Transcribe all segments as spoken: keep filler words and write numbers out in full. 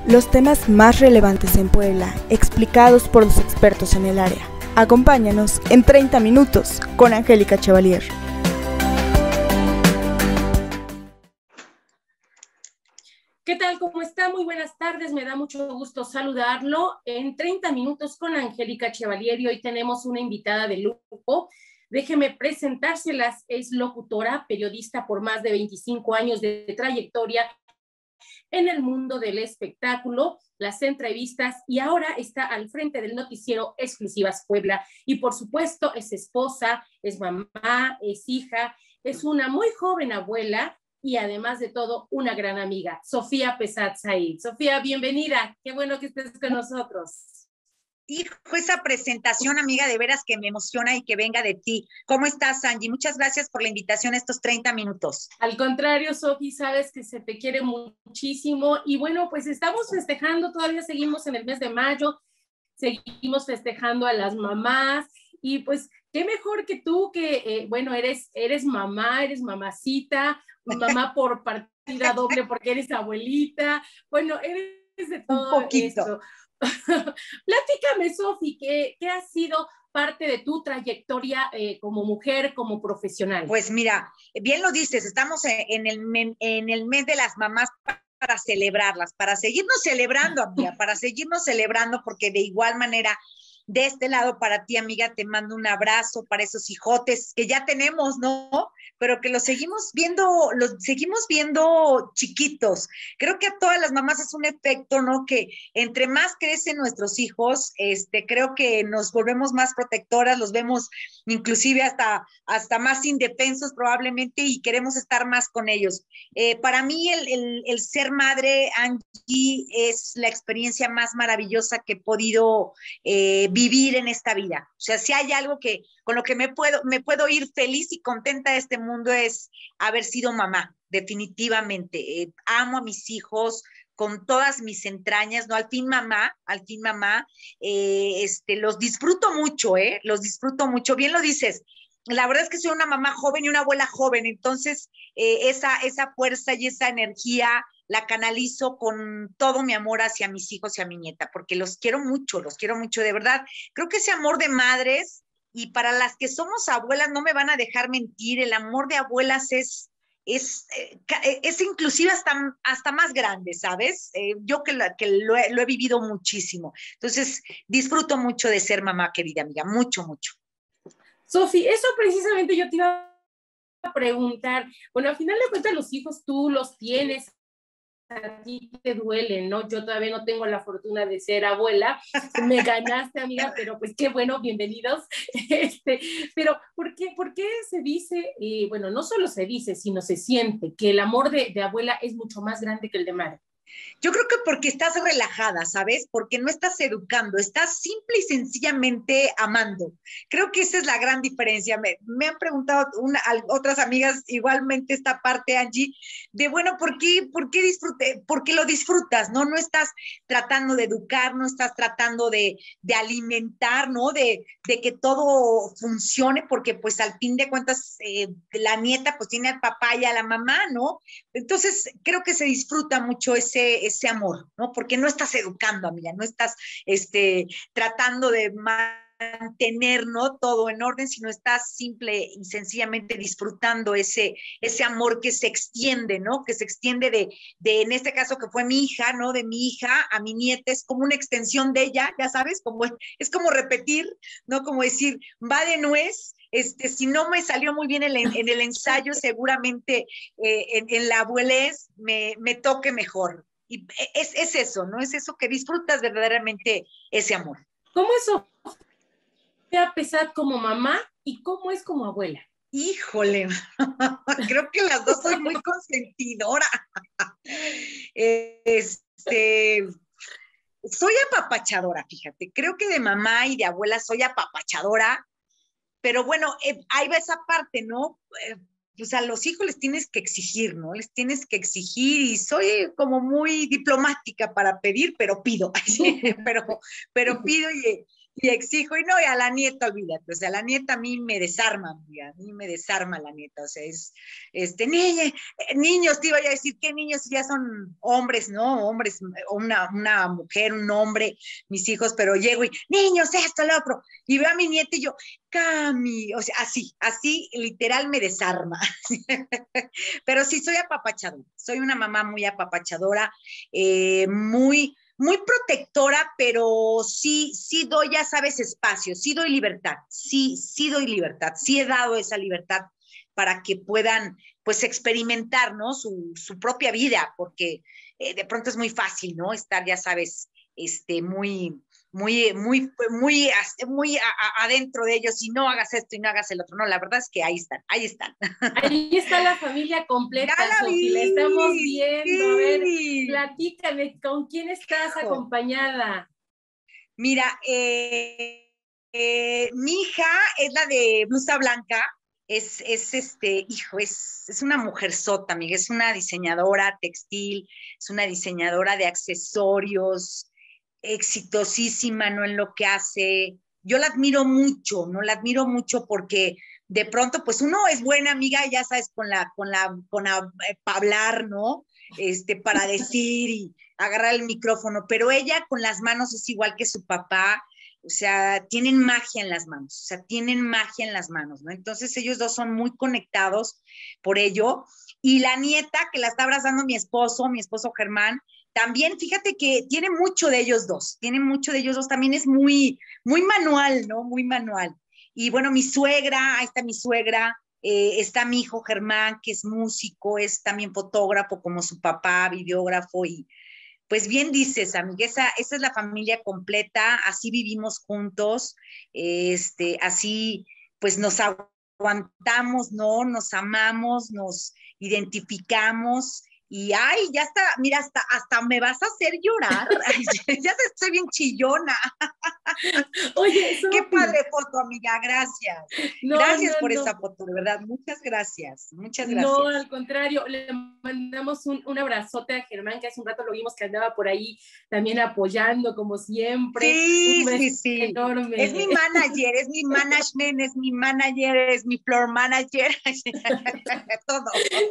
Los temas más relevantes en Puebla, explicados por los expertos en el área. Acompáñanos en treinta minutos con Angélica Chevalier. ¿Qué tal? ¿Cómo está? Muy buenas tardes. Me da mucho gusto saludarlo en treinta minutos con Angélica Chevalier y hoy tenemos una invitada de lujo. Déjeme presentárselas. Es locutora, periodista por más de veinticinco años de trayectoria en el mundo del espectáculo, las entrevistas y ahora está al frente del noticiero Exclusivas Puebla. Y por supuesto es esposa, es mamá, es hija, es una muy joven abuela y además de todo una gran amiga, Sofía Pesat Said. Sofía, bienvenida. Qué bueno que estés con nosotros. Hijo, esa presentación, amiga, de veras que me emociona y que venga de ti. ¿Cómo estás, Angie? Muchas gracias por la invitación a estos treinta minutos. Al contrario, Sofi, sabes que se te quiere muchísimo. Y bueno, pues estamos festejando, todavía seguimos en el mes de mayo, seguimos festejando a las mamás. Y pues, qué mejor que tú, que, eh, bueno, eres, eres mamá, eres mamacita, mamá por partida doble porque eres abuelita. Bueno, eres de todo Un poquito. esto. Platícame, Sofi, ¿qué, ¿qué ha sido parte de tu trayectoria eh, como mujer, como profesional? Pues mira, bien lo dices, estamos en el, en el mes de las mamás para celebrarlas, para seguirnos celebrando, amiga, para seguirnos celebrando, porque de igual manera, de este lado para ti, amiga, te mando un abrazo para esos hijotes que ya tenemos, ¿no? Pero que los seguimos viendo, los seguimos viendo chiquitos. Creo que a todas las mamás es un efecto, ¿no? Que entre más crecen nuestros hijos, este, creo que nos volvemos más protectoras, los vemos inclusive hasta, hasta más indefensos probablemente y queremos estar más con ellos. Eh, para mí el, el, el ser madre, Angie, es la experiencia más maravillosa que he podido eh, vivir en esta vida. O sea, si hay algo que con lo que me puedo, me puedo ir feliz y contenta de este mundo es haber sido mamá, definitivamente. Eh, amo a mis hijos con todas mis entrañas, ¿no? Al fin mamá, al fin mamá, eh, este, los disfruto mucho, ¿eh? Los disfruto mucho. Bien lo dices, la verdad es que soy una mamá joven y una abuela joven, entonces eh, esa, esa fuerza y esa energía la canalizo con todo mi amor hacia mis hijos y a mi nieta, porque los quiero mucho, los quiero mucho, de verdad. Creo que ese amor de madres, y para las que somos abuelas, no me van a dejar mentir, el amor de abuelas es, es, es inclusive hasta, hasta más grande, ¿sabes? Eh, yo que, la, que lo, he, lo he vivido muchísimo. Entonces, disfruto mucho de ser mamá, querida amiga, mucho, mucho. Sofi, eso precisamente yo te iba a preguntar. Bueno, al final de cuentas los hijos tú los tienes, a ti te duelen, ¿no? Yo todavía no tengo la fortuna de ser abuela. Me ganaste, amiga, pero pues qué bueno, bienvenidos. Este, pero, ¿por qué, por qué se dice, eh, bueno, no solo se dice, sino se siente que el amor de, de abuela es mucho más grande que el de madre? Yo creo que porque estás relajada, ¿sabes? Porque no estás educando, estás simple y sencillamente amando. Creo que esa es la gran diferencia. Me, me han preguntado una, otras amigas igualmente esta parte, Angie, de bueno, ¿por qué, por qué disfrute, por qué lo disfrutas? ¿No? No estás tratando de educar, no estás tratando de, de alimentar, ¿no? De, de que todo funcione, porque pues al fin de cuentas eh, la nieta pues tiene al papá y a la mamá, ¿no? Entonces creo que se disfruta mucho ese ese amor, ¿no? Porque no estás educando, amiga, no estás este, tratando de mantener, ¿no? Todo en orden, sino estás simple y sencillamente disfrutando ese, ese amor que se extiende, ¿no? Que se extiende de, de, en este caso que fue mi hija, ¿no? De mi hija a mi nieta, es como una extensión de ella, ya sabes, como, es como repetir, ¿no? Como decir, va de nuez. Este, si no me salió muy bien en, en el ensayo, seguramente eh, en, en la abuelez me, me toque mejor. Y es, es eso, ¿no? Es eso que disfrutas verdaderamente ese amor. ¿Cómo es Sofía Pesat como mamá y cómo es como abuela? Híjole, creo que las dos soy muy consentidora. Este, soy apapachadora, fíjate. Creo que de mamá y de abuela soy apapachadora, pero bueno, eh, ahí va esa parte, ¿no? Eh, pues a los hijos les tienes que exigir, ¿no? Les tienes que exigir y soy como muy diplomática para pedir, pero pido, pero, pero pido y, y exijo, y no, y a la nieta, olvídate, o sea, la nieta a mí me desarma, amiga, a mí me desarma la nieta, o sea, es, este, niña, eh, niños, te iba a decir, ¿qué niños? Ya son hombres, ¿no? Hombres, una, una mujer, un hombre, mis hijos, pero llego y, niños, esto, lo otro, y veo a mi nieta y yo, Cami, o sea, así, así, literal me desarma, pero sí, soy apapachadora, soy una mamá muy apapachadora, eh, muy muy protectora, pero sí, sí doy, ya sabes, espacio, sí doy libertad, sí, sí doy libertad, sí he dado esa libertad para que puedan, pues, experimentar, ¿no? Su, su propia vida, porque eh, de pronto es muy fácil, ¿no? Estar, ya sabes, este, muy, muy, muy, muy, muy a, a, adentro de ellos y no hagas esto y no hagas el otro. No, la verdad es que ahí están, ahí están. Ahí está la familia completa, Ya la Sofi, vi, la estamos viendo. A ver, sí. platícame, ¿con quién estás acompañada? Mira, eh, eh, mi hija es la de blusa blanca, es, es este, hijo, es, es una mujerzota, amiga, es una diseñadora textil, es una diseñadora de accesorios, exitosísima, ¿no? En lo que hace. Yo la admiro mucho, ¿no? La admiro mucho porque de pronto, pues uno es buena amiga, ya sabes, con la, con la, con la, eh, para hablar, ¿no? Este, para decir y agarrar el micrófono, pero ella con las manos es igual que su papá, o sea, tienen magia en las manos, o sea, tienen magia en las manos, ¿no? Entonces ellos dos son muy conectados por ello, y la nieta que la está abrazando mi esposo, mi esposo Germán, también, fíjate que tiene mucho de ellos dos, tiene mucho de ellos dos, también es muy, muy manual, ¿no? Muy manual. Y bueno, mi suegra, ahí está mi suegra, eh, está mi hijo Germán, que es músico, es también fotógrafo como su papá, videógrafo, y pues bien dices, amiga, esa, esa es la familia completa, así vivimos juntos, este, así pues nos aguantamos, ¿no? Nos amamos, nos identificamos. Y ay, ya está, mira, hasta, hasta me vas a hacer llorar. Ay, ya estoy bien chillona. Oye, Sofi. Qué padre foto, amiga, gracias. No, gracias no, por no. esa foto, de verdad, muchas gracias, muchas gracias. No, al contrario, le mandamos un, un abrazote a Germán, que hace un rato lo vimos que andaba por ahí también apoyando, como siempre. Sí, sí, sí. Enorme. Es mi manager, es mi management, es mi manager, es mi floor manager, todo.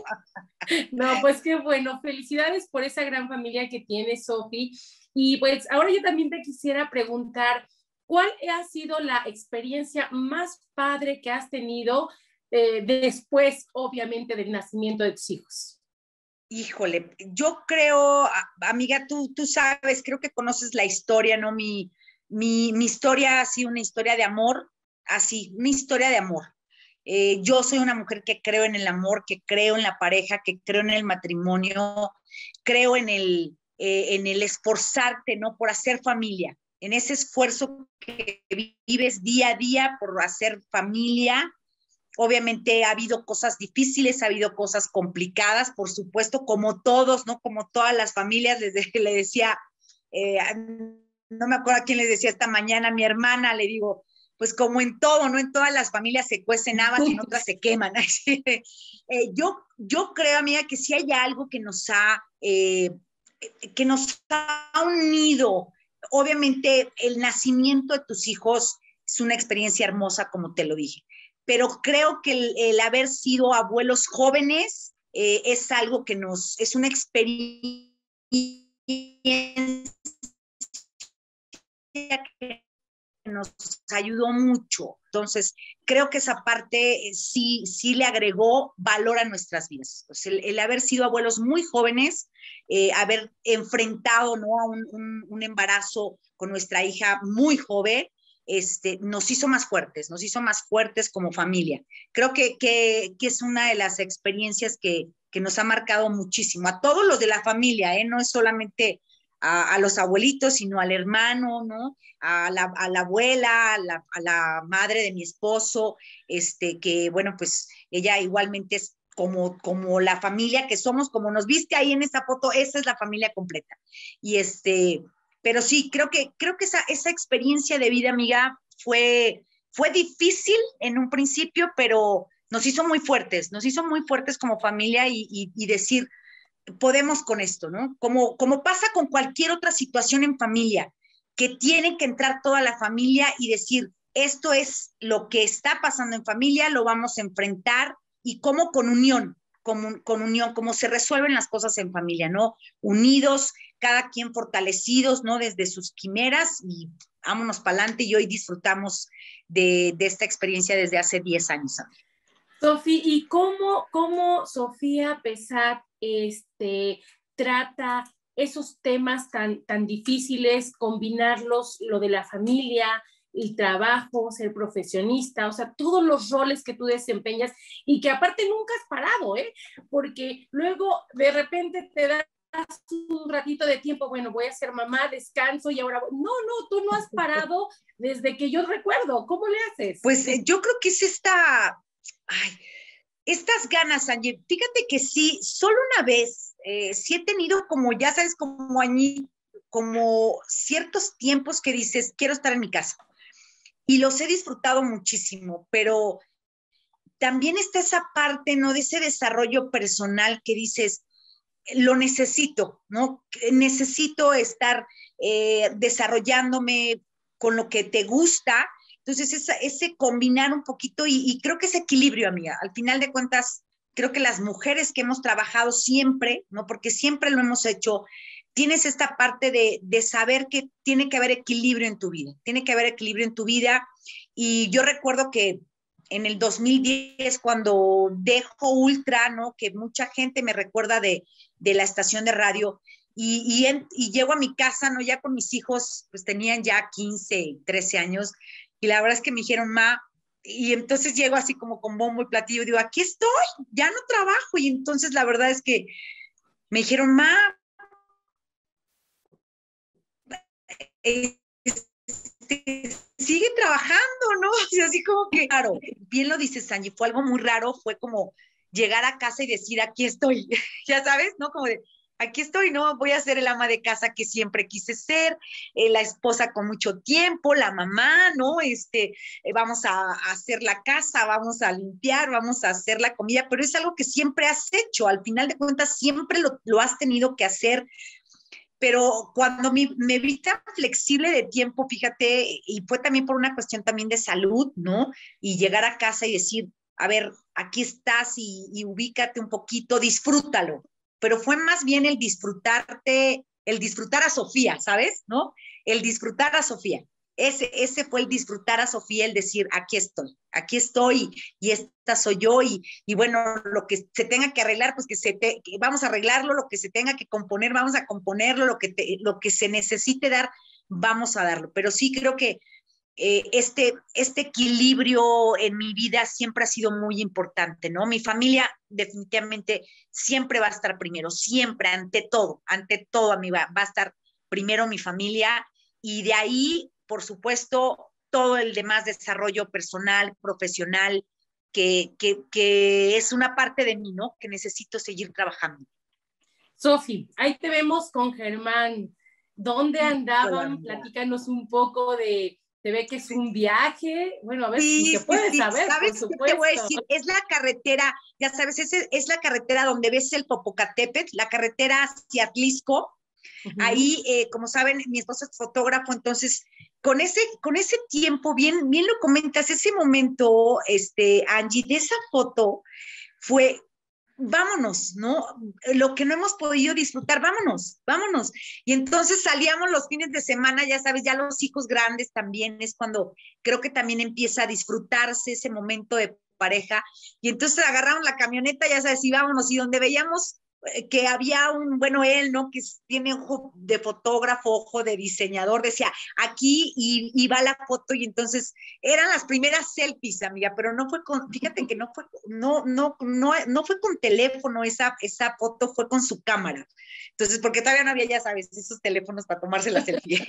No, pues qué bueno, felicidades por esa gran familia que tienes, Sofi. Y pues ahora yo también te quisiera preguntar, ¿cuál ha sido la experiencia más padre que has tenido eh, después, obviamente, del nacimiento de tus hijos? Híjole, yo creo, amiga, tú, tú sabes, creo que conoces la historia, ¿no? Mi, mi, mi historia ha sido una historia de amor, así, una historia de amor. Eh, yo soy una mujer que creo en el amor, que creo en la pareja, que creo en el matrimonio, creo en el, eh, en el esforzarte, ¿no? Por hacer familia, en ese esfuerzo que vives día a día por hacer familia. Obviamente ha habido cosas difíciles, ha habido cosas complicadas, por supuesto, como todos, ¿no? Como todas las familias, les de, le decía, eh, no me acuerdo a quién les decía esta mañana, a mi hermana, le digo, pues como en todo, ¿no? En todas las familias se cuecen habas y en otras se queman. eh, yo, yo creo, amiga, que si hay algo que nos ha, eh, que nos ha unido, obviamente el nacimiento de tus hijos es una experiencia hermosa, como te lo dije, pero creo que el, el haber sido abuelos jóvenes eh, es algo que nos, es una experiencia que nos ayudó mucho. Entonces, creo que esa parte eh, sí, sí le agregó valor a nuestras vidas. Pues el, el haber sido abuelos muy jóvenes, eh, haber enfrentado, ¿no? a un, un, un embarazo con nuestra hija muy joven, este, nos hizo más fuertes, nos hizo más fuertes como familia. Creo que, que, que es una de las experiencias que, que nos ha marcado muchísimo. A todos los de la familia, ¿eh? No es solamente a, a los abuelitos, sino al hermano, ¿no? A la, a la abuela, a la, a la madre de mi esposo, este, que bueno, pues ella igualmente es como, como la familia que somos, como nos viste ahí en esa foto, esa es la familia completa. Y este, pero sí, creo que, creo que esa, esa experiencia de vida, amiga, fue, fue difícil en un principio, pero nos hizo muy fuertes, nos hizo muy fuertes como familia y, y, y decir, podemos con esto, ¿no? Como, como pasa con cualquier otra situación en familia, que tiene que entrar toda la familia y decir, esto es lo que está pasando en familia, lo vamos a enfrentar y cómo con unión, con, con unión, cómo se resuelven las cosas en familia, ¿no? Unidos, cada quien fortalecidos, ¿no? Desde sus quimeras y vámonos para adelante y hoy disfrutamos de, de esta experiencia desde hace diez años. Sofía, ¿y cómo, cómo Sofía Pessat este, trata esos temas tan, tan difíciles, combinarlos, lo de la familia, el trabajo, ser profesionista, o sea, todos los roles que tú desempeñas y que aparte nunca has parado, ¿eh? Porque luego de repente te das un ratito de tiempo, bueno, voy a ser mamá, descanso y ahora voy. No, no, tú no has parado desde que yo recuerdo. ¿Cómo le haces? Pues eh, yo creo que es esta, ay, estas ganas, Angie. Fíjate que sí, solo una vez, eh, sí he tenido como, ya sabes, como añi, como ciertos tiempos que dices, quiero estar en mi casa. Y los he disfrutado muchísimo, pero también está esa parte, ¿no? De ese desarrollo personal que dices, lo necesito, ¿no? Necesito estar eh, desarrollándome con lo que te gusta. Entonces, esa, ese combinar un poquito y, y creo que ese equilibrio, amiga. Al final de cuentas, creo que las mujeres que hemos trabajado siempre, ¿no? Porque siempre lo hemos hecho, tienes esta parte de, de saber que tiene que haber equilibrio en tu vida, tiene que haber equilibrio en tu vida. Y yo recuerdo que en el dos mil diez, cuando dejo Ultra, ¿no? Que mucha gente me recuerda de, de la estación de radio, y, y, en, y llego a mi casa, ¿no? Ya con mis hijos, pues tenían ya quince, trece años, y la verdad es que me dijeron, ma, y entonces llego así como con bombo y platillo, y digo, aquí estoy, ya no trabajo, y entonces la verdad es que me dijeron, ma, este, sigue trabajando, ¿no? Y así como que, claro, bien lo dices, Angie, fue algo muy raro, fue como llegar a casa y decir, aquí estoy, ya sabes, ¿no? Como de, aquí estoy, ¿no? Voy a ser el ama de casa que siempre quise ser, eh, la esposa con mucho tiempo, la mamá, ¿no? Este, eh, vamos a, a hacer la casa, vamos a limpiar, vamos a hacer la comida, pero es algo que siempre has hecho, al final de cuentas siempre lo, lo has tenido que hacer. Pero cuando me, me vi tan flexible de tiempo, fíjate, y fue también por una cuestión también de salud, ¿no? Y llegar a casa y decir, a ver, aquí estás y, y ubícate un poquito, disfrútalo. Pero fue más bien el disfrutarte, el disfrutar a Sofía, ¿sabes? ¿No? El disfrutar a Sofía. Ese, ese fue el disfrutar a Sofía, el decir, aquí estoy, aquí estoy y esta soy yo y, y bueno, lo que se tenga que arreglar, pues que, se te, que vamos a arreglarlo, lo que se tenga que componer, vamos a componerlo, lo que, te, lo que se necesite dar, vamos a darlo. Pero sí creo que eh, este, este equilibrio en mi vida siempre ha sido muy importante, ¿no? Mi familia definitivamente siempre va a estar primero, siempre, ante todo, ante todo, a mí va, va a estar primero mi familia y de ahí por supuesto, todo el demás desarrollo personal, profesional, que, que, que es una parte de mí, ¿no? Que necesito seguir trabajando. Sofi, ahí te vemos con Germán. ¿Dónde andaban? Hola, platícanos un poco de, se ve que es un viaje, bueno, a ver sí, si se puede sí, saber, ¿sabes por supuesto. Qué te voy a decir? Es la carretera, ya sabes, es, es la carretera donde ves el Popocatépetl, la carretera hacia Atlisco. Uh-huh. Ahí, eh, como saben, mi esposo es fotógrafo, entonces con ese, con ese tiempo, bien, bien lo comentas, ese momento, este, Angie, de esa foto fue, vámonos, ¿no? Lo que no hemos podido disfrutar, vámonos, vámonos. Y entonces salíamos los fines de semana, ya sabes, ya los hijos grandes también, es cuando creo que también empieza a disfrutarse ese momento de pareja. Y entonces agarramos la camioneta, ya sabes, y vámonos, y donde veíamos que había un, bueno, él, ¿no? Que tiene ojo de fotógrafo, ojo de diseñador, decía, aquí, y, y va la foto, y entonces eran las primeras selfies, amiga, pero no fue con, fíjate que no fue, no, no, no, no fue con teléfono, esa, esa foto fue con su cámara. Entonces, porque todavía no había, ya sabes, esos teléfonos para tomarse la selfie.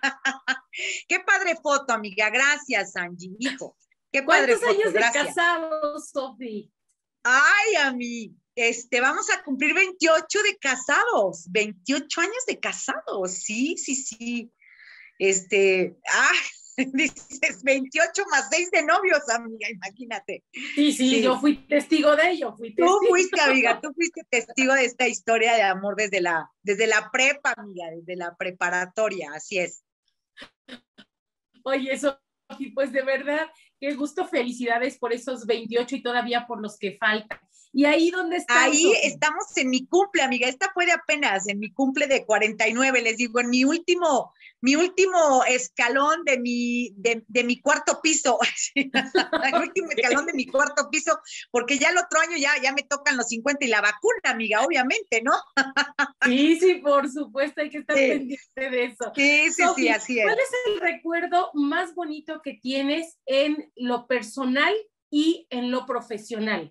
Qué padre foto, amiga, gracias, Angie, hijo. Qué padre ¿Cuántos foto, años gracias. de casados, Sofi? Ay, amiga. Este, vamos a cumplir veintiocho de casados, veintiocho años de casados, sí, sí, sí. Este, ah, dices veintiocho más seis de novios, amiga, imagínate. Sí, sí, sí, yo fui testigo de ello, fui testigo. Tú fuiste, amiga, tú fuiste testigo de esta historia de amor desde la, desde la prepa, amiga, desde la preparatoria, así es. Oye, Sofi, pues de verdad, qué gusto, felicidades por esos veintiocho y todavía por los que faltan. ¿Y ahí dónde están, Ahí Sofi? estamos en mi cumple, amiga. Esta fue de apenas, en mi cumple de cuarenta y nueve, les digo, en mi último, mi último escalón de mi, de, de mi cuarto piso. El último escalón de mi cuarto piso, porque ya el otro año ya, ya me tocan los cincuenta y la vacuna, amiga, obviamente, ¿no? Sí, sí, por supuesto, hay que estar Sí, pendiente de eso. sí, sí, sí, Sofi, así ¿cuál es. es el recuerdo más bonito que tienes en lo personal y en lo profesional?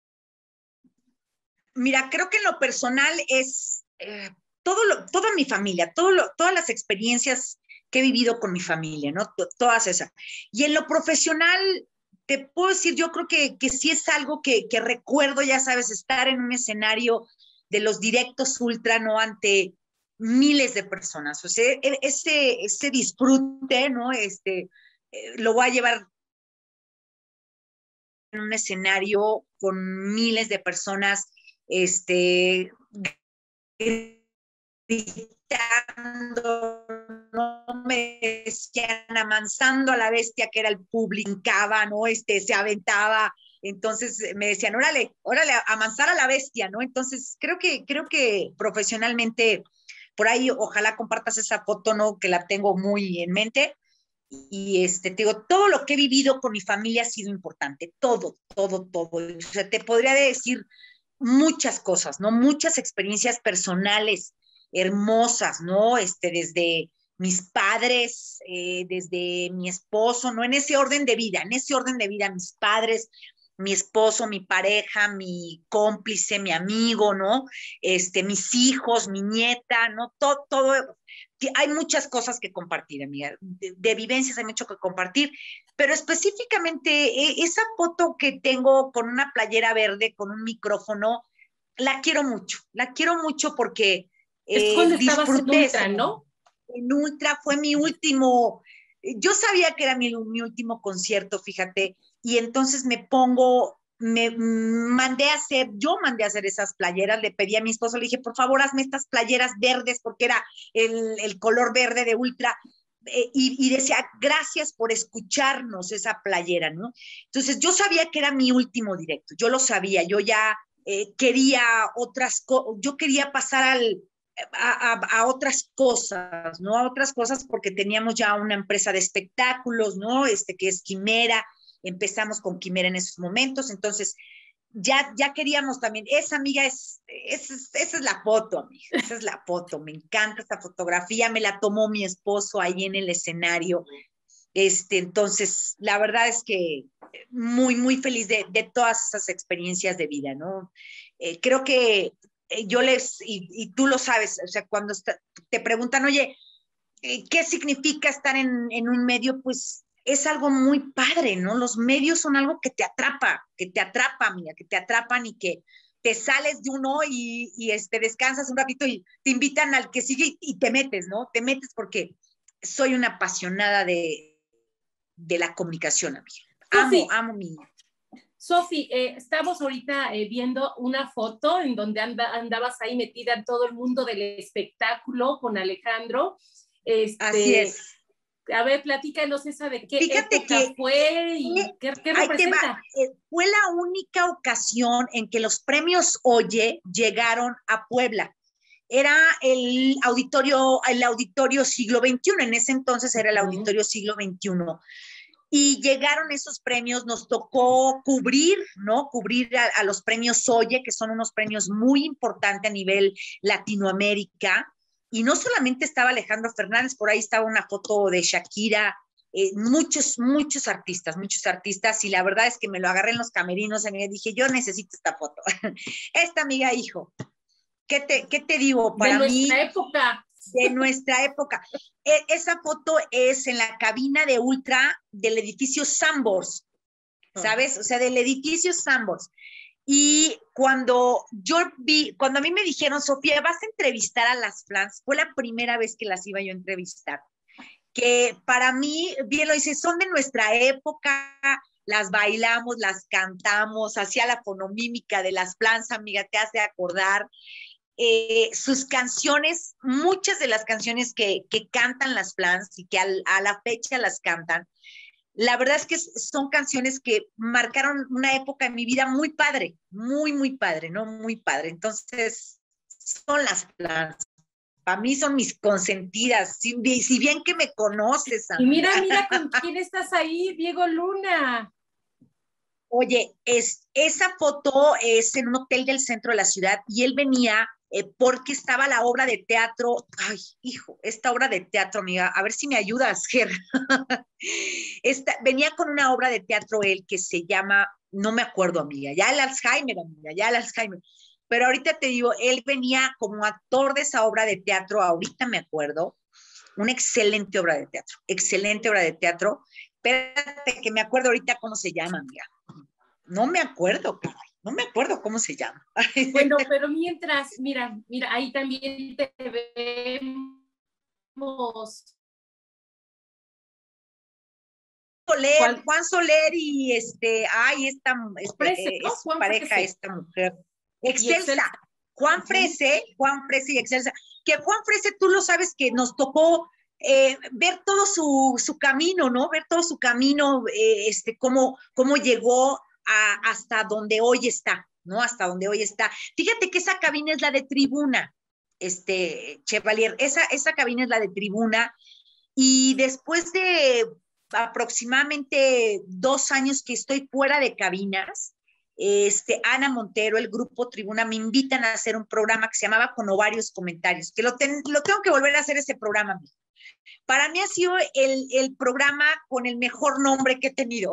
Mira, creo que en lo personal es eh, todo lo, toda mi familia, todo lo, todas las experiencias que he vivido con mi familia, ¿no? T Todas esas. Y en lo profesional, te puedo decir, yo creo que, que sí es algo que, que recuerdo, ya sabes, estar en un escenario de los directos ultra, ¿no? Ante miles de personas. O sea, e, ese, ese disfrute, ¿no? Este, eh, lo voy a llevar en un escenario con miles de personas, este, gritando, no me decían amansando a la bestia que era el público, ¿no? Este, se aventaba, entonces me decían, órale, órale, amansar a la bestia, ¿no? Entonces creo que, creo que profesionalmente, por ahí ojalá compartas esa foto, ¿no? Que la tengo muy en mente. Y este, te digo, todo lo que he vivido con mi familia ha sido importante, todo, todo, todo. O sea, te podría decir muchas cosas, ¿no? Muchas experiencias personales hermosas, ¿no? Este, desde mis padres, eh, desde mi esposo, ¿no? En ese orden de vida, en ese orden de vida, mis padres, mi esposo, mi pareja, mi cómplice, mi amigo, ¿no? Este, mis hijos, mi nieta, ¿no? Todo, todo, hay muchas cosas que compartir, amiga, de, de vivencias hay mucho que compartir, pero específicamente eh, esa foto que tengo con una playera verde, con un micrófono, la quiero mucho, la quiero mucho porque Es eh, cuando estabas en disfruté ese Ultra, momento. ¿no? En Ultra fue mi último, yo sabía que era mi, mi último concierto, fíjate, y entonces me pongo, me mandé a hacer, yo mandé a hacer esas playeras, le pedí a mi esposo, le dije, por favor, hazme estas playeras verdes, porque era el, el color verde de Ultra, eh, y, y decía, gracias por escucharnos esa playera, ¿no? Entonces yo sabía que era mi último directo, yo lo sabía, yo ya eh, quería otras cosas, yo quería pasar al, a, a, a, otras cosas, ¿no? A otras cosas porque teníamos ya una empresa de espectáculos, ¿no? Este que es Quimera, empezamos con Quimera en esos momentos, entonces ya, ya queríamos también, esa amiga es, es, esa es la foto, amiga, esa es la foto, me encanta esta fotografía, me la tomó mi esposo ahí en el escenario, este, entonces la verdad es que muy, muy feliz de, de todas esas experiencias de vida, ¿no? Eh, creo que yo les, y, y tú lo sabes, o sea, cuando está, te preguntan, oye, ¿qué significa estar en, en un medio? Pues es algo muy padre, ¿no? Los medios son algo que te atrapa, que te atrapa, mía, que te atrapan y que te sales de uno y, y este, descansas un ratito y te invitan al que sigue y te metes, ¿no? Te metes porque soy una apasionada de, de la comunicación, amiga. Amo, Sofi, amo mi... Sofi, eh, estamos ahorita eh, viendo una foto en donde anda, andabas ahí metida en todo el mundo del espectáculo con Alejandro. Así Este, es. a ver, platícanos esa de qué Fíjate época que fue y eh, qué, qué ahí te va, representa. eh, fue la única ocasión en que los premios Oye llegaron a Puebla. Era el auditorio, el auditorio siglo veintiuno, en ese entonces era el auditorio siglo veintiuno. Y llegaron esos premios, nos tocó cubrir, ¿no? Cubrir a, a los premios Oye, que son unos premios muy importantes a nivel Latinoamérica. Y no solamente estaba Alejandro Fernández, por ahí estaba una foto de Shakira, eh, muchos, muchos artistas, muchos artistas, y la verdad es que me lo agarré en los camerinos y me dije, yo necesito esta foto. Esta amiga, hijo, ¿qué te, qué te digo? De Para nuestra mí, época. de nuestra época. E esa foto es en la cabina de Ultra del edificio Sambors, ¿sabes? O sea, del edificio Sambors. Y cuando yo vi, cuando a mí me dijeron, Sofía, vas a entrevistar a las fans, fue la primera vez que las iba yo a entrevistar. Que para mí, bien lo dice, son de nuestra época, las bailamos, las cantamos, hacía la fonomímica de las fans, amiga, te hace acordar. eh, sus canciones, muchas de las canciones que, que cantan las Flans y que al, a la fecha las cantan, la verdad es que son canciones que marcaron una época en mi vida muy padre, muy, muy padre, ¿no? Muy padre. Entonces, son las Flans. Para mí son mis consentidas, si, si bien que me conoces, amiga. Y mira, mira con quién estás ahí, Diego Luna. Oye, es, esa foto es en un hotel del centro de la ciudad y él venía eh, porque estaba la obra de teatro. Ay, hijo, esta obra de teatro, amiga, a ver si me ayudas, Ger. Esta, venía con una obra de teatro él que se llama, no me acuerdo, amiga, ya el Alzheimer, amiga, ya el Alzheimer. Pero ahorita te digo, él venía como actor de esa obra de teatro, ahorita me acuerdo, una excelente obra de teatro, excelente obra de teatro. Espérate que me acuerdo ahorita cómo se llama, amiga. No me acuerdo, caray, no me acuerdo cómo se llama. Bueno, pero mientras, mira, mira, ahí también te vemos. Soler, ¿Cuál? Juan Soler y este, ay, esta este, Frese, ¿no? Es Juan pareja Frese. Esta mujer. Excelsa. Excelsa. Juan Frese, Juan Frese y Excelsa. Que Juan Frese, tú lo sabes que nos tocó eh, ver todo su, su camino, ¿no? Ver todo su camino, eh, este, cómo, cómo llegó a, hasta donde hoy está, ¿no? Hasta donde hoy está. Fíjate que esa cabina es la de Tribuna, este, Chevalier, esa, esa cabina es la de Tribuna, y después de aproximadamente dos años que estoy fuera de cabinas, este, Ana Montero, el grupo Tribuna, me invitan a hacer un programa que se llamaba Con Ovarios Comentarios, que lo, ten, lo tengo que volver a hacer ese programa. Para mí ha sido el, el programa con el mejor nombre que he tenido.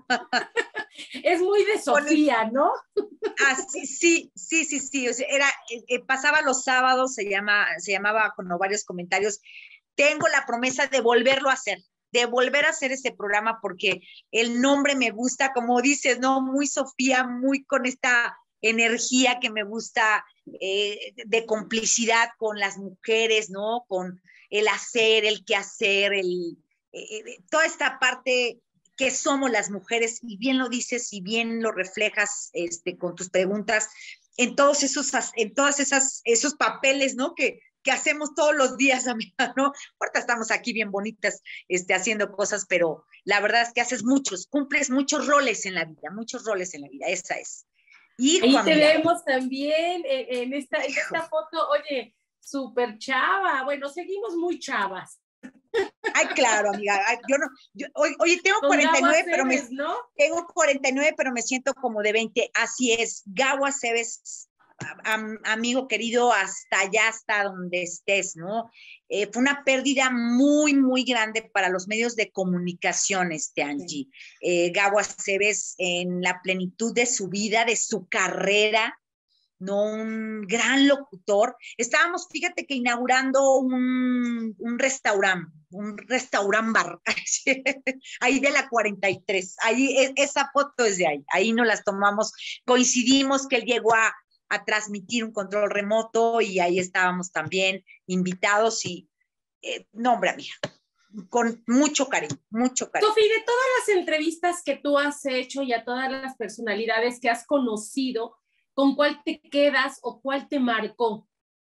Es muy de Sofía, el, ¿no? Ah, sí, sí, sí, sí, sí. O sea, era, eh, pasaba los sábados, se, llama, se llamaba Con Ovarios Comentarios. Tengo la promesa de volverlo a hacer, de volver a hacer ese programa porque el nombre me gusta, como dices, ¿no? Muy Sofía, muy con esta energía que me gusta, eh, de complicidad con las mujeres, ¿no? Con el hacer, el quehacer, el, eh, toda esta parte que somos las mujeres, y bien lo dices y bien lo reflejas este, con tus preguntas, en todos esos, en todas esas, esos papeles, ¿no? Que, que hacemos todos los días, amiga, ¿no? Ahorita estamos aquí bien bonitas, este, haciendo cosas, pero la verdad es que haces muchos, cumples muchos roles en la vida, muchos roles en la vida, esa es. Hijo, ahí te amiga. Vemos también en, en, esta, en esta foto, oye, súper chava, bueno, seguimos muy chavas. Ay, claro, amiga, yo no, yo, oye, tengo cuarenta y nueve, pero me, ¿no? Tengo cuarenta y nueve, pero me siento como de veinte, así es, Gabo Aceves, Am, amigo querido, hasta allá, hasta donde estés, ¿no? Eh, fue una pérdida muy, muy grande para los medios de comunicación, este Angie. Eh, Gabo Aceves, en la plenitud de su vida, de su carrera, ¿no? Un gran locutor. Estábamos, fíjate que inaugurando un, un restaurante, un restaurant bar, ahí de la cuarenta y tres, ahí, esa foto es de ahí, ahí nos las tomamos, coincidimos que él llegó a a transmitir un control remoto y ahí estábamos también invitados y, eh, no, hombre, amiga, con mucho cariño, mucho cariño. Sofi, de todas las entrevistas que tú has hecho y a todas las personalidades que has conocido, ¿con cuál te quedas o cuál te marcó?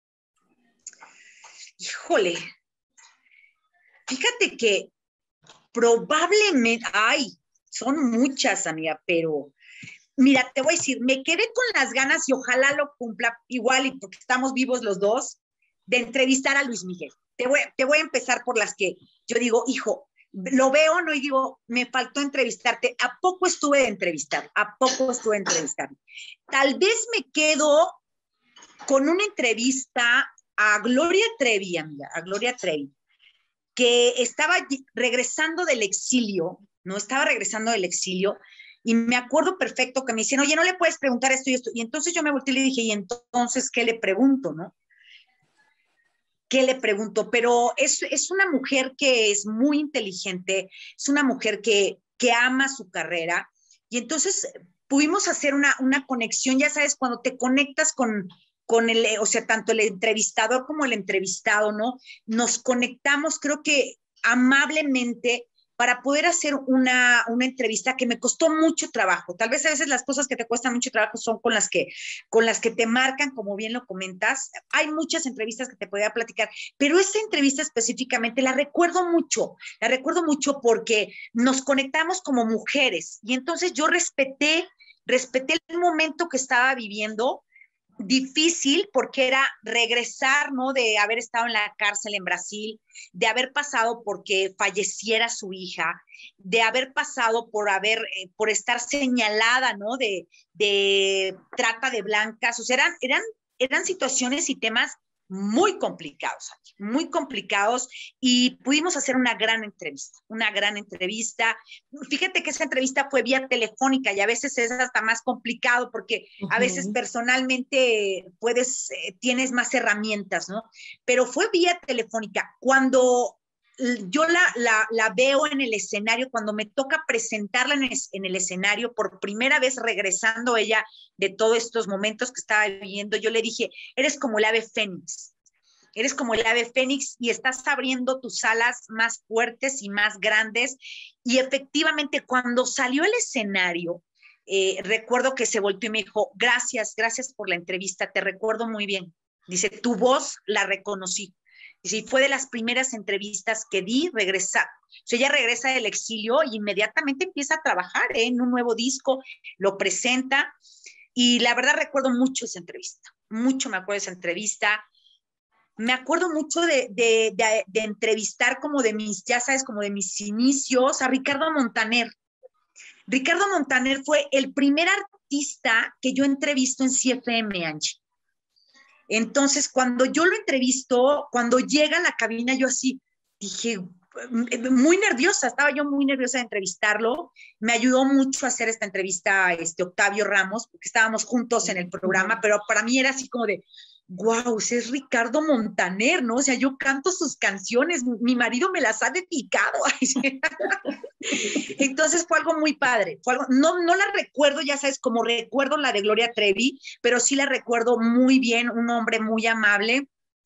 Híjole, fíjate que probablemente, ay, son muchas, amiga, pero mira, te voy a decir, me quedé con las ganas y ojalá lo cumpla igual, y porque estamos vivos los dos, de entrevistar a Luis Miguel. Te voy, te voy a empezar por las que yo digo, hijo, lo veo, ¿no? Y digo, me faltó entrevistarte. ¿A poco estuve de entrevistar? ¿A poco estuve de entrevistar? Tal vez me quedo con una entrevista a Gloria Trevi, amiga, a Gloria Trevi, que estaba regresando del exilio, ¿no? Estaba regresando del exilio, y me acuerdo perfecto que me dicen, oye, no le puedes preguntar esto y esto. Y entonces yo me volteé y le dije, ¿y entonces qué le pregunto, no? ¿Qué le pregunto? Pero es, es una mujer que es muy inteligente, es una mujer que, que ama su carrera. Y entonces pudimos hacer una, una conexión, ya sabes, cuando te conectas con, con el, o sea, tanto el entrevistador como el entrevistado, ¿no? Nos conectamos, creo que amablemente, para poder hacer una, una entrevista que me costó mucho trabajo. Tal vez a veces las cosas que te cuestan mucho trabajo son con las que, con las que te marcan, como bien lo comentas. Hay muchas entrevistas que te podía platicar, pero esta entrevista específicamente la recuerdo mucho, la recuerdo mucho porque nos conectamos como mujeres y entonces yo respeté, respeté el momento que estaba viviendo, difícil porque era regresar, ¿no? De haber estado en la cárcel en Brasil, de haber pasado porque falleciera su hija, de haber pasado por haber, eh, por estar señalada, ¿no? De, de trata de blancas, o sea, eran, eran, eran situaciones y temas muy complicados, muy complicados, y pudimos hacer una gran entrevista, una gran entrevista. Fíjate que esa entrevista fue vía telefónica y a veces es hasta más complicado porque uh-huh. a veces personalmente puedes, eh, tienes más herramientas, ¿no? Pero fue vía telefónica. Cuando yo la, la, la veo en el escenario, cuando me toca presentarla en el, en el escenario, por primera vez regresando ella de todos estos momentos que estaba viviendo, yo le dije, eres como el ave fénix, eres como el ave fénix y estás abriendo tus alas más fuertes y más grandes. Y efectivamente, cuando salió el escenario, eh, recuerdo que se volteó y me dijo, gracias, gracias por la entrevista, te recuerdo muy bien. Dice, tu voz la reconocí. Y sí, fue de las primeras entrevistas que di, regresa, o sea, ella regresa del exilio y inmediatamente empieza a trabajar, ¿eh? En un nuevo disco, lo presenta, y la verdad recuerdo mucho esa entrevista, mucho me acuerdo de esa entrevista, me acuerdo mucho de, de, de, de entrevistar como de mis, ya sabes, como de mis inicios, a Ricardo Montaner. Ricardo Montaner fue el primer artista que yo entrevisto en C F M, Angie. Entonces, cuando yo lo entrevisto, cuando llega a la cabina, yo así dije, muy nerviosa, estaba yo muy nerviosa de entrevistarlo. Me ayudó mucho a hacer esta entrevista este, Octavio Ramos, porque estábamos juntos en el programa, pero para mí era así como de, wow, es Ricardo Montaner, ¿no? O sea, yo canto sus canciones, mi marido me las ha dedicado. Entonces fue algo muy padre. Fue algo, no, no la recuerdo, ya sabes, como recuerdo la de Gloria Trevi, pero sí la recuerdo muy bien, un hombre muy amable.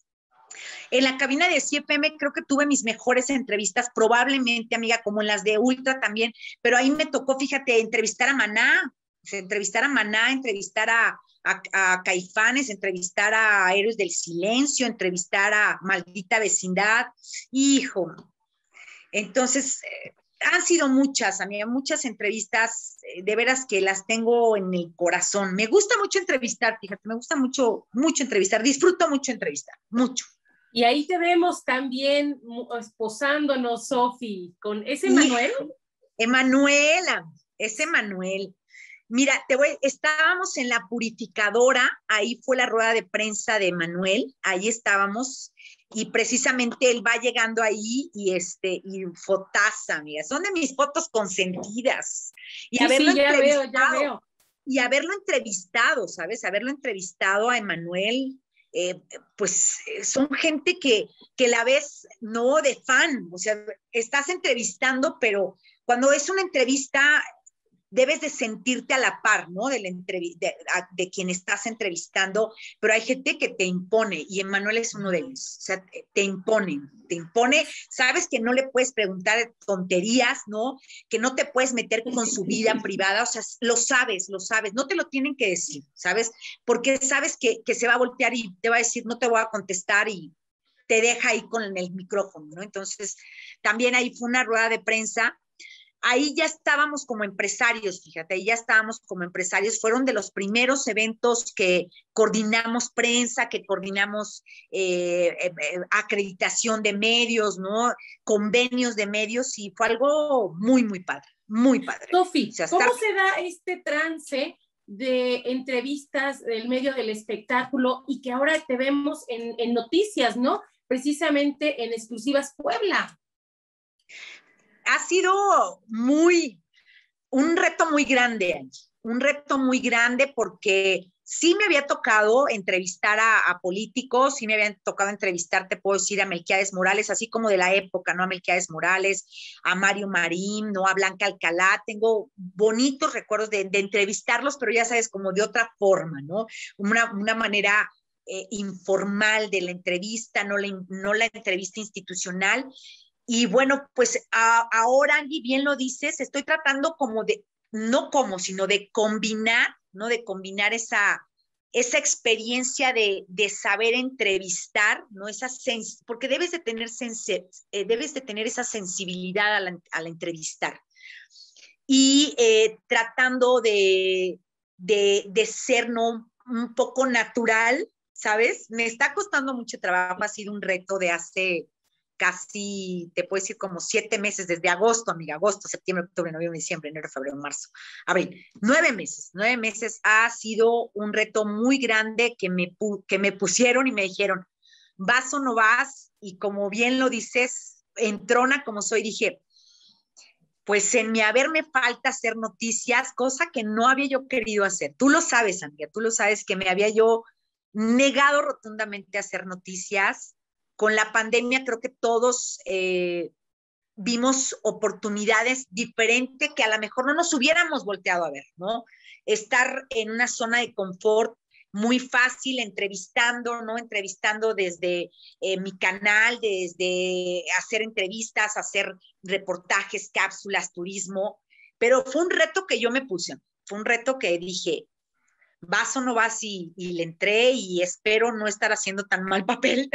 En la cabina de C F M creo que tuve mis mejores entrevistas, probablemente, amiga, como en las de Ultra también, pero ahí me tocó, fíjate, entrevistar a Maná, o sea, entrevistar a Maná, entrevistar a, a, a Caifanes, entrevistar a Héroes del Silencio, entrevistar a Maldita Vecindad, hijo. Entonces, eh, han sido muchas, amiga, muchas entrevistas, eh, de veras que las tengo en el corazón. Me gusta mucho entrevistar, fíjate, me gusta mucho, mucho entrevistar, disfruto mucho entrevistar, mucho. Y ahí te vemos también esposándonos, Sofi, con ese Manuel. Emanuela, ese Manuel. Mira, te voy, estábamos en la purificadora, ahí fue la rueda de prensa de Manuel, ahí estábamos, y precisamente él va llegando ahí y este, y fotaza, mira, son de mis fotos consentidas. Y sí, haberlo sí, ya veo, ya veo. Y haberlo entrevistado, ¿sabes? Haberlo entrevistado a Emanuel, eh, pues son gente que, que la ves, no de fan, o sea, estás entrevistando, pero cuando es una entrevista debes de sentirte a la par, ¿no? De, la entrev- de, de quien estás entrevistando, pero hay gente que te impone, y Emanuel es uno de ellos, o sea, te impone, te impone, sabes que no le puedes preguntar tonterías, ¿no? Que no te puedes meter con su vida privada, o sea, lo sabes, lo sabes, no te lo tienen que decir, ¿sabes? Porque sabes que, que se va a voltear y te va a decir, no te voy a contestar, y te deja ahí con el micrófono, ¿no? Entonces, también ahí fue una rueda de prensa. Ahí ya estábamos como empresarios, fíjate, ahí ya estábamos como empresarios, fueron de los primeros eventos que coordinamos prensa, que coordinamos eh, eh, acreditación de medios, ¿no? Convenios de medios, y fue algo muy, muy padre, muy padre. Sofi, o sea, ¿cómo estar... se da este trance de entrevistas del medio del espectáculo y que ahora te vemos en, en noticias, ¿no? Precisamente en Exclusivas Puebla. Ha sido muy, un reto muy grande, un reto muy grande porque sí me había tocado entrevistar a, a políticos, sí me habían tocado entrevistar, te puedo decir, a Melquiades Morales, así como de la época, ¿no? A Melquiades Morales, a Mario Marín, ¿no? A Blanca Alcalá, tengo bonitos recuerdos de, de entrevistarlos, pero ya sabes, como de otra forma, ¿no? Una, una manera eh, informal de la entrevista, no la, no la entrevista institucional. y bueno, pues a, ahora, Angie, bien lo dices, estoy tratando como de, no como, sino de combinar, ¿no? De combinar esa, esa experiencia de, de saber entrevistar, ¿no? Esa sens porque debes de tener sense eh, debes de tener esa sensibilidad a la, a la entrevistar. Y eh, tratando de, de, de ser, ¿no? Un poco natural, ¿sabes? Me está costando mucho trabajo, ha sido un reto de hace casi, te puedo decir, como siete meses, desde agosto, amiga, agosto, septiembre, octubre, noviembre, diciembre, enero, febrero, marzo, abril, nueve meses, nueve meses ha sido un reto muy grande que me, que me pusieron y me dijeron, vas o no vas, y como bien lo dices, entrona como soy, dije, pues en mi haber me falta hacer noticias, cosa que no había yo querido hacer. Tú lo sabes, amiga, tú lo sabes que me había yo negado rotundamente a hacer noticias. Con la pandemia creo que todos eh, vimos oportunidades diferentes que a lo mejor no nos hubiéramos volteado a ver, ¿no? Estar en una zona de confort muy fácil, entrevistando, ¿no? Entrevistando desde eh, mi canal, desde hacer entrevistas, hacer reportajes, cápsulas, turismo, pero fue un reto que yo me puse, fue un reto que dije, vas o no vas, y, y le entré, y espero no estar haciendo tan mal papel.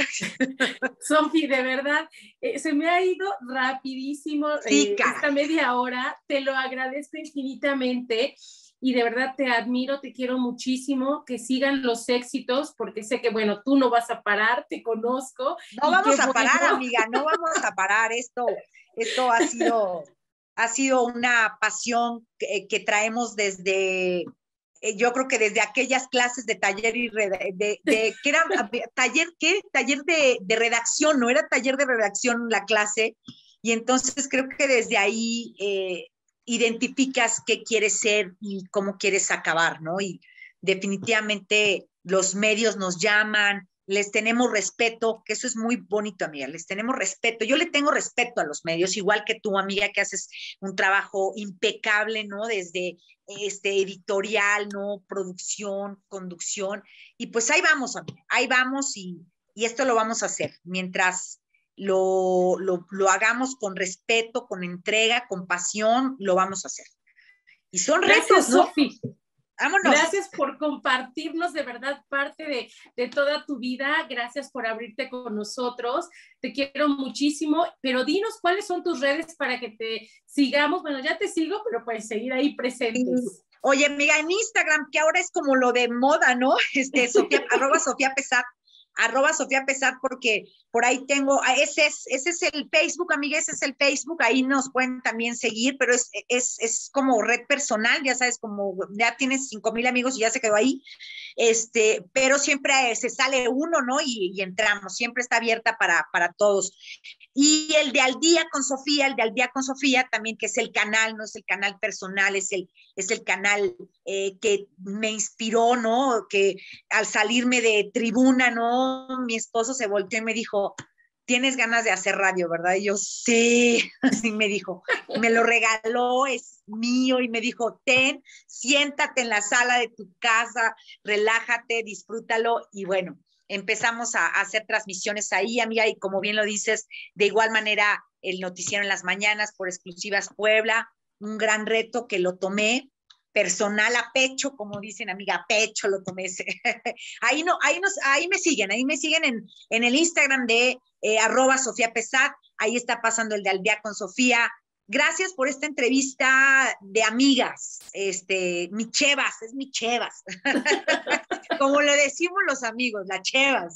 Sofi, de verdad, eh, se me ha ido rapidísimo sí, eh, esta media hora, te lo agradezco infinitamente y de verdad te admiro, te quiero muchísimo, que sigan los éxitos, porque sé que, bueno, tú no vas a parar, te conozco. No vamos a parar, bueno. amiga, no vamos a parar, esto, esto ha sido, ha sido una pasión que, que traemos desde... yo creo que desde aquellas clases de taller y de, de, de que era taller, ¿qué? Taller de, de redacción, no era taller de redacción la clase, y entonces creo que desde ahí eh, identificas qué quieres ser y cómo quieres acabar, ¿no? Y definitivamente los medios nos llaman, les tenemos respeto, que eso es muy bonito, amiga, les tenemos respeto. Yo le tengo respeto a los medios, igual que tú, amiga, que haces un trabajo impecable, ¿no? Desde este, editorial, ¿no? Producción, conducción, y pues ahí vamos, amiga, ahí vamos, y, y esto lo vamos a hacer, mientras lo, lo, lo hagamos con respeto, con entrega, con pasión, lo vamos a hacer. Y son retos, Gracias, ¿no? Sofi. Vámonos. Gracias por compartirnos de verdad parte de, de toda tu vida. Gracias por abrirte con nosotros. Te quiero muchísimo, pero dinos cuáles son tus redes para que te sigamos. Bueno, ya te sigo, pero puedes seguir ahí presentes. Oye, amiga, en Instagram, que ahora es como lo de moda, ¿no? Este, Sofía, arroba Sofía Pesat, arroba Sofía Pesat, porque por ahí tengo, ese es, ese es el Facebook, amiga, ese es el Facebook, ahí nos pueden también seguir, pero es, es, es como red personal, ya sabes, como ya tienes cinco mil amigos y ya se quedó ahí, este, pero siempre se sale uno, ¿no? Y, y entramos, siempre está abierta para, para todos. Y el de Al Día con Sofía, el de Al Día con Sofía también, que es el canal, no es el canal personal, es el, es el canal eh, que me inspiró, ¿no? Que al salirme de Tribuna, ¿no? Mi esposo se volteó y me dijo, tienes ganas de hacer radio, ¿verdad? Y yo, sí, así me dijo, me lo regaló, es mío, y me dijo, ten, siéntate en la sala de tu casa, relájate, disfrútalo, y bueno, empezamos a, a hacer transmisiones ahí, amiga, y como bien lo dices, de igual manera, el noticiero en las mañanas por Exclusivas Puebla, un gran reto que lo tomé personal a pecho, como dicen, amiga, a pecho lo tomé. ahí, no, ahí, nos, ahí me siguen, ahí me siguen en, en el Instagram de eh, arroba Sofía Pesat, ahí está pasando el de Al Día con Sofía. Gracias por esta entrevista de amigas, este, mi chevas, es mi chevas, como le decimos los amigos, la chevas.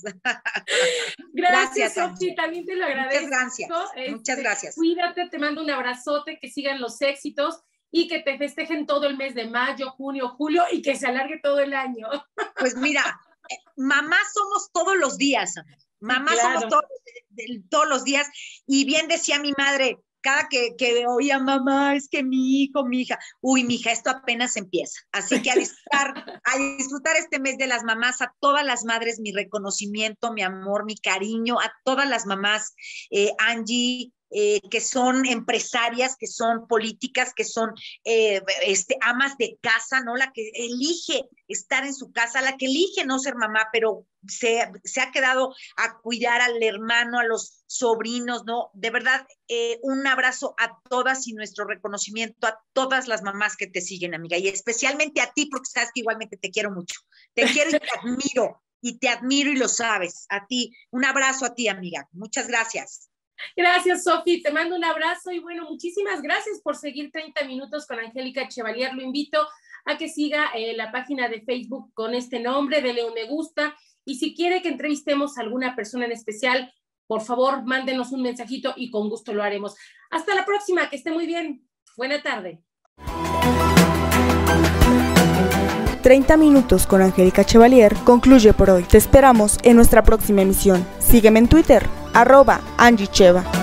Gracias, Sofi, también te lo agradezco. Muchas gracias, este, muchas gracias. Cuídate, te mando un abrazote, que sigan los éxitos y que te festejen todo el mes de mayo, junio, julio y que se alargue todo el año. Pues mira, mamá somos todos los días, mamá sí, claro. somos todos, todos los días, y bien decía mi madre, cada que, que oía mamá, es que mi hijo, mi hija, uy, mi hija, esto apenas empieza. Así que a disfrutar, a disfrutar este mes de las mamás, a todas las madres, mi reconocimiento, mi amor, mi cariño, a todas las mamás, eh, Angie, eh, que son empresarias, que son políticas, que son eh, este, amas de casa, ¿no? La que elige estar en su casa, la que elige no ser mamá, pero se, se ha quedado a cuidar al hermano, a los sobrinos, ¿no? De verdad, eh, un abrazo a todas y nuestro reconocimiento a todas las mamás que te siguen, amiga, y especialmente a ti, porque sabes que igualmente te quiero mucho. Te quiero y te admiro, y te admiro y lo sabes. A ti, un abrazo a ti, amiga. Muchas gracias. Gracias, Sofi, te mando un abrazo y bueno, muchísimas gracias por seguir treinta minutos con Angélica Chevalier. Lo invito a que siga eh, la página de Facebook con este nombre, dele un me gusta, y si quiere que entrevistemos a alguna persona en especial, por favor, mándenos un mensajito y con gusto lo haremos. Hasta la próxima, que esté muy bien. Buena tarde. treinta minutos con Angélica Chevalier concluye por hoy. Te esperamos en nuestra próxima emisión. Sígueme en Twitter, arroba Angie Cheva.